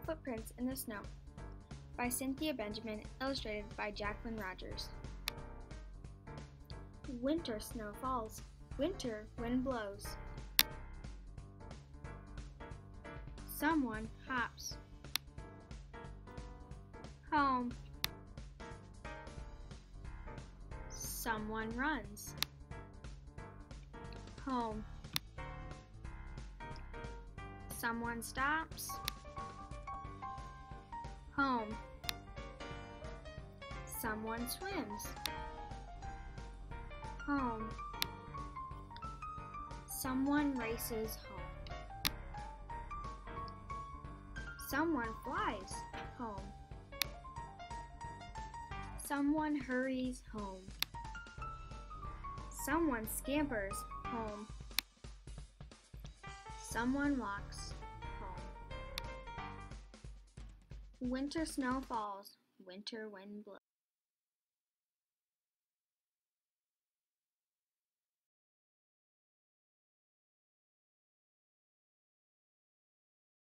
Footprints in the Snow by Cynthia Benjamin, illustrated by Jacqueline Rogers. Winter snow falls, winter wind blows. Someone hops home. Someone runs home. Someone stops home. Someone swims home. Someone races home. Someone flies home. Someone hurries home. Someone scampers home. Someone walks home. Winter snow falls, winter wind blows.